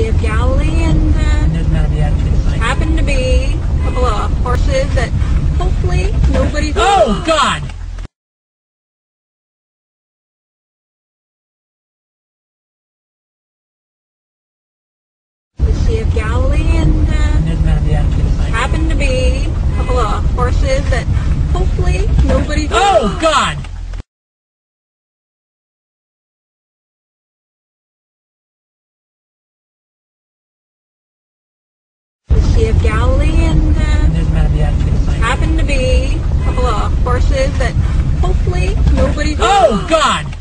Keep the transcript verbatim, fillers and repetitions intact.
Sea of Galilee, and uh, There's not the attitude of happened to be a couple of horses that hopefully nobody's... Oh, God! The Sea of Galilee, and uh, There's not the attitude of happened to be a couple of horses that hopefully nobody's... Oh, God! The Sea of Galilee, and uh, There's not the attitude of happened to be a couple of horses that hopefully nobody's... Oh, God!